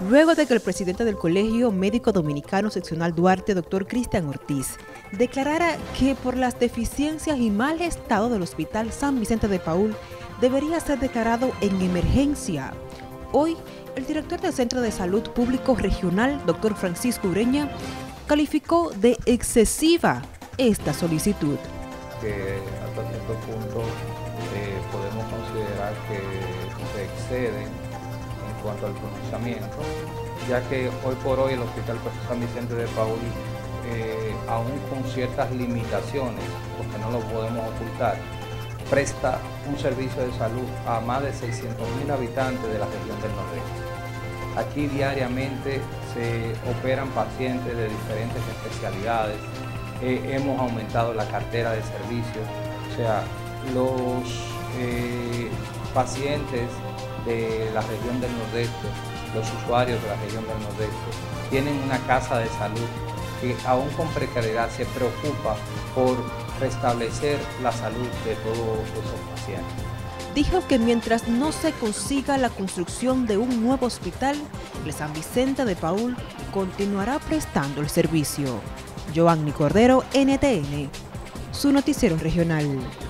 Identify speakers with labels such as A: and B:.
A: luego de que el presidente del Colegio Médico Dominicano Seccional Duarte, Dr. Cristian Ortiz, declarara que por las deficiencias y mal estado del Hospital San Vicente de Paúl debería ser declarado en emergencia. Hoy, el director del Centro de Salud Público Regional, Dr. Francisco Ureña, calificó de excesiva esta solicitud.
B: Que hasta cierto punto podemos considerar que se excede en cuanto al pronunciamiento, ya que hoy por hoy el Hospital San Vicente de Paúl, aún con ciertas limitaciones, porque no lo podemos ocultar, presta un servicio de salud a más de 600.000 habitantes de la región del Nordeste. Aquí diariamente se operan pacientes de diferentes especialidades, hemos aumentado la cartera de servicios, o sea, los pacientes de la región del Nordeste, los usuarios de la región del Nordeste, tienen una casa de salud que aún con precariedad se preocupa por restablecer la salud de todos esos pacientes.
A: Dijo que mientras no se consiga la construcción de un nuevo hospital, el San Vicente de Paúl continuará prestando el servicio. Joanny Cordero, NTN, su noticiero regional.